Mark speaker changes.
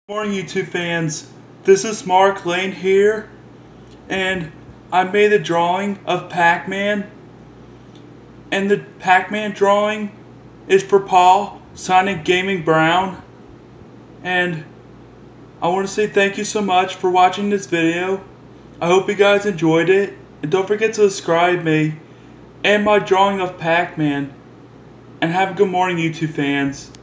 Speaker 1: Morning YouTube fans, this is Mark Lane here, and I made a drawing of Pac-Man, and the Pac-Man drawing is for Paul, Sonic Gaming Brown, and I want to say thank you so much for watching this video. I hope you guys enjoyed it, and don't forget to subscribe me and my drawing of Pac-Man, and have a good morning YouTube fans.